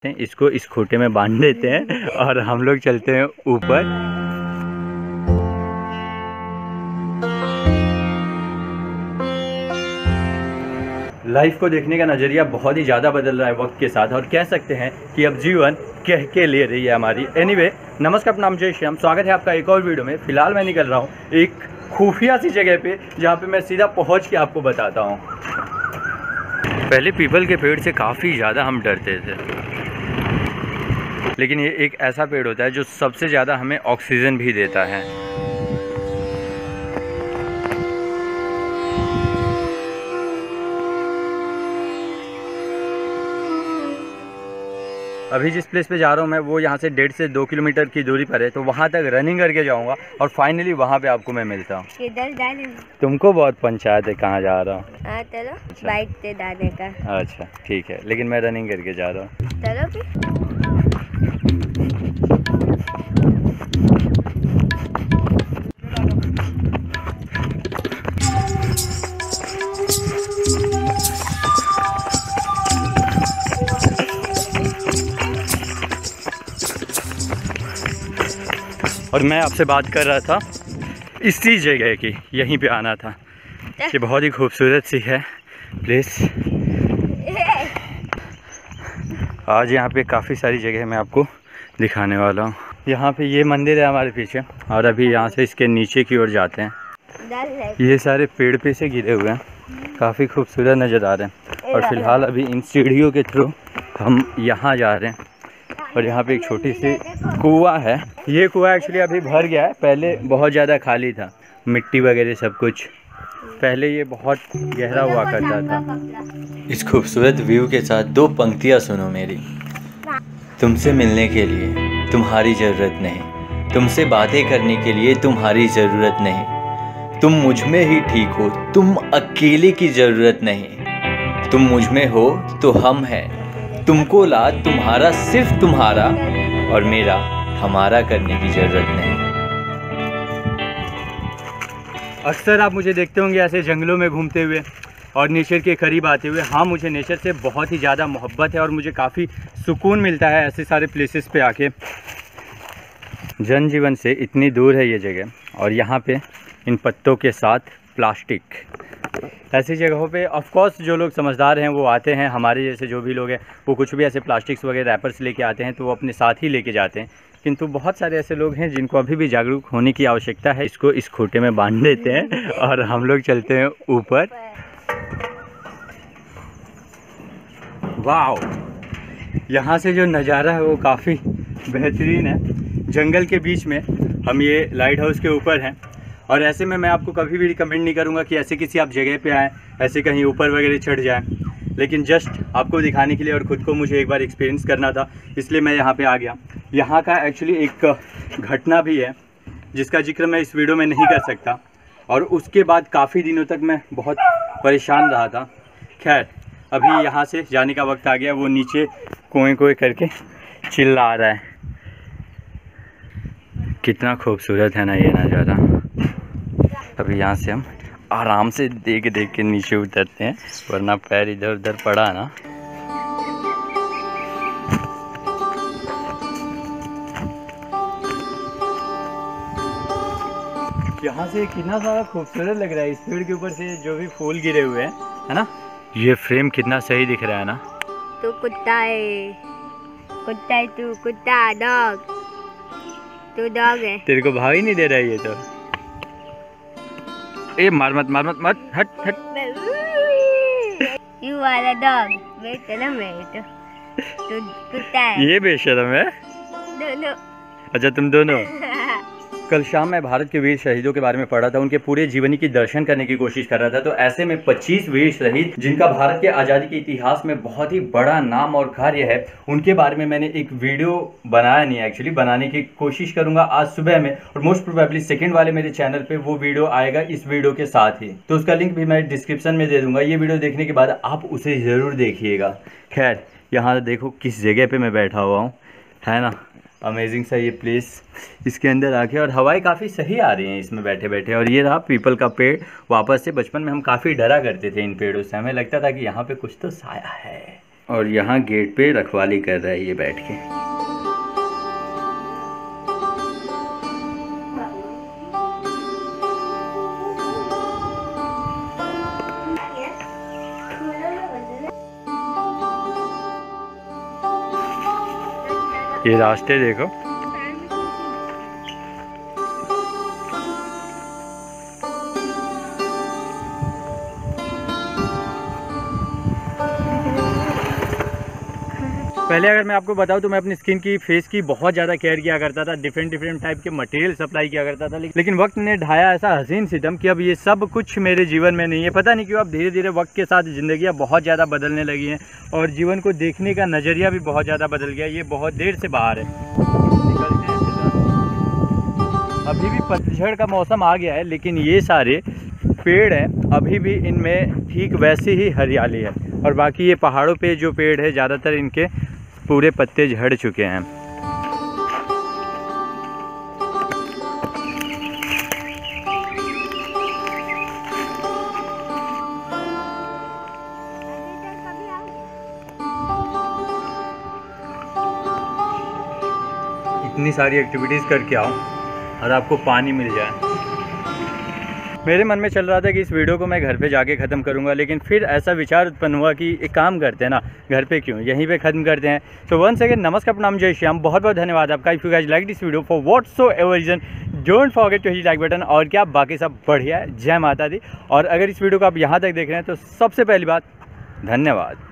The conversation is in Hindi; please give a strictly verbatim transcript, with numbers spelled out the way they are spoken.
सकते हैं, इसको इस खूंटे में बांध देते हैं और हम लोग चलते हैं ऊपर। लाइफ को देखने का नज़रिया बहुत ही ज़्यादा बदल रहा है वक्त के साथ, और कह सकते हैं कि अब जीवन कह के ले रही है हमारी। एनीवे, नमस्कार, नाम जय श्याम, स्वागत है आपका एक और वीडियो में। फिलहाल मैं निकल रहा हूँ एक खुफिया सी जगह पे, जहाँ पे मैं सीधा पहुँच के आपको बताता हूँ। पहले पीपल के पेड़ से काफ़ी ज़्यादा हम डरते थे, लेकिन ये एक ऐसा पेड़ होता है जो सबसे ज़्यादा हमें ऑक्सीजन भी देता है। अभी जिस प्लेस पे जा रहा हूँ मैं, वो यहाँ से डेढ़ से दो किलोमीटर की दूरी पर है, तो वहाँ तक रनिंग करके जाऊँगा और फाइनली वहाँ पे आपको मैं मिलता हूँ। किधर जाने? तुमको बहुत पंचायत है कहाँ जा रहा हूँ। हाँ चलो, अच्छा। बाइक पे जाने का। अच्छा ठीक है, लेकिन मैं रनिंग करके जा रहा हूँ। चलो फिर। और मैं आपसे बात कर रहा था इसी जगह की, यहीं पे आना था। ये बहुत ही खूबसूरत सी है प्लेस। आज यहाँ पे काफ़ी सारी जगह मैं आपको दिखाने वाला हूँ। यहाँ पे ये मंदिर है हमारे पीछे, और अभी यहाँ से इसके नीचे की ओर जाते हैं। ये सारे पेड़ पे से गिरे हुए हैं, काफ़ी खूबसूरत नज़र आ रहे हैं। और फिलहाल अभी इन सीढ़ियों के थ्रू हम यहाँ जा रहे हैं, और यहाँ पे एक छोटी सी कुआं है। ये कुआं एक्चुअली अभी भर गया है, पहले बहुत ज़्यादा खाली था, मिट्टी वगैरह सब कुछ। पहले ये बहुत गहरा हुआ करता था। इस खूबसूरत व्यू के साथ दो पंक्तियाँ सुनो मेरी। तुमसे मिलने के लिए तुम्हारी ज़रूरत नहीं, तुमसे बातें करने के लिए तुम्हारी ज़रूरत नहीं, तुम मुझ में ही ठीक हो, तुम अकेले की ज़रूरत नहीं, तुम मुझ में हो तो हम हैं, तुमको ला तुम्हारा सिर्फ तुम्हारा, और मेरा हमारा करने की ज़रूरत नहीं। अक्सर आप मुझे देखते होंगे ऐसे जंगलों में घूमते हुए और नेचर के करीब आते हुए। हाँ, मुझे नेचर से बहुत ही ज़्यादा मोहब्बत है और मुझे काफ़ी सुकून मिलता है ऐसे सारे प्लेसेस पे आके। जनजीवन से इतनी दूर है ये जगह, और यहाँ पे इन पत्तों के साथ प्लास्टिक। ऐसी जगहों पे ऑफ कोर्स जो लोग समझदार हैं वो आते हैं, हमारे जैसे जो भी लोग हैं वो कुछ भी ऐसे प्लास्टिक्स वगैरह रैपर्स लेके आते हैं तो वो अपने साथ ही लेके जाते हैं। किंतु बहुत सारे ऐसे लोग हैं जिनको अभी भी जागरूक होने की आवश्यकता है। इसको इस खूंटे में बांध देते हैं और हम लोग चलते हैं ऊपर। वाओ, यहाँ से जो नज़ारा है वो काफ़ी बेहतरीन है। जंगल के बीच में हम ये लाइट हाउस के ऊपर हैं, और ऐसे में मैं आपको कभी भी रिकमेंड नहीं करूँगा कि ऐसे किसी आप जगह पे आएँ, ऐसे कहीं ऊपर वगैरह चढ़ जाएं, लेकिन जस्ट आपको दिखाने के लिए और ख़ुद को मुझे एक बार एक्सपीरियंस करना था, इसलिए मैं यहाँ पे आ गया। यहाँ का एक्चुअली एक घटना भी है जिसका जिक्र मैं इस वीडियो में नहीं कर सकता, और उसके बाद काफ़ी दिनों तक मैं बहुत परेशान रहा था। खैर, अभी यहाँ से जाने का वक्त आ गया। वो नीचे कोई कोई करके चिल्ला रहा है। कितना खूबसूरत है ना ये नज़ारा। अभी यहाँ से हम आराम से देख देख के नीचे उतरते हैं, वरना पैर इधर उधर पड़ा ना। यहाँ से कितना सारा खूबसूरत लग रहा है, इस पेड़ के ऊपर से जो भी फूल गिरे हुए हैं, है ना। ये फ्रेम कितना सही दिख रहा है ना। तू कुत्ता है, कुत्ता है तू, कुत्ता, डॉग, तू डॉग है। तेरे को भाव ही नहीं दे रहा है ये तो। ए मार मत मार मत मत, हट हट। You are a dog, बेशरम है तो, तू कुत्ता है। ये बेशरम है। दोनों। अच्छा तुम दोनों। कल शाम मैं भारत के वीर शहीदों के बारे में पढ़ा था, उनके पूरे जीवनी की दर्शन करने की कोशिश कर रहा था। तो ऐसे में पच्चीस वीर शहीद जिनका भारत के आज़ादी के इतिहास में बहुत ही बड़ा नाम और कार्य है, उनके बारे में मैंने एक वीडियो बनाया नहीं, एक्चुअली बनाने की कोशिश करूंगा आज सुबह में, और मोस्ट प्रोबेबली सेकंड वाले मेरे चैनल पे वो वीडियो आएगा इस वीडियो के साथ ही। तो उसका लिंक भी मैं डिस्क्रिप्शन में दे दूंगा। ये वीडियो देखने के बाद आप उसे ज़रूर देखिएगा। खैर, यहाँ देखो किस जगह पर मैं बैठा हुआ हूँ, है ना। अमेजिंग सा ये प्लेस, इसके अंदर आके, और हवाएं काफ़ी सही आ रही हैं इसमें बैठे बैठे। और ये रहा पीपल का पेड़। वापस से बचपन में हम काफ़ी डरा करते थे इन पेड़ों से, हमें लगता था कि यहाँ पे कुछ तो साया है, और यहाँ गेट पे रखवाली कर रहा है ये बैठ के। ये रास्ते देखो, पहले अगर मैं आपको बताऊं तो मैं अपनी स्किन की, फेस की बहुत ज़्यादा केयर किया करता था, डिफरेंट डिफरेंट टाइप के मटेरियल सप्लाई किया करता था, लेकिन वक्त ने ढाया ऐसा हसीन सितम कि अब ये सब कुछ मेरे जीवन में नहीं है। पता नहीं क्यों अब धीरे धीरे वक्त के साथ ज़िंदगियाँ बहुत ज़्यादा बदलने लगी हैं और जीवन को देखने का नज़रिया भी बहुत ज़्यादा बदल गया। ये बहुत देर से बाहर है, निकलते हैं। अभी भी पतझड़ का मौसम आ गया है, लेकिन ये सारे पेड़ हैं अभी भी इनमें ठीक वैसी ही हरियाली है, और बाकी ये पहाड़ों पे जो पेड़ है ज़्यादातर इनके पूरे पत्ते झड़ चुके हैं। इतनी सारी एक्टिविटीज़ करके आओ और आपको पानी मिल जाए। मेरे मन में चल रहा था कि इस वीडियो को मैं घर पे जाके ख़त्म करूंगा, लेकिन फिर ऐसा विचार उत्पन्न हुआ कि एक काम करते हैं ना, घर पे क्यों, यहीं पे ख़त्म करते हैं। तो वन सेकेंड, नमस्कार, प्रणाम, जय श्याम, बहुत बहुत धन्यवाद आपका। If you guys like this video for whatsoever reason, don't forget to hit like button. और क्या बाकी सब बढ़िया है, जय माता दी। और अगर इस वीडियो को आप यहाँ तक देख रहे हैं तो सबसे पहली बात धन्यवाद।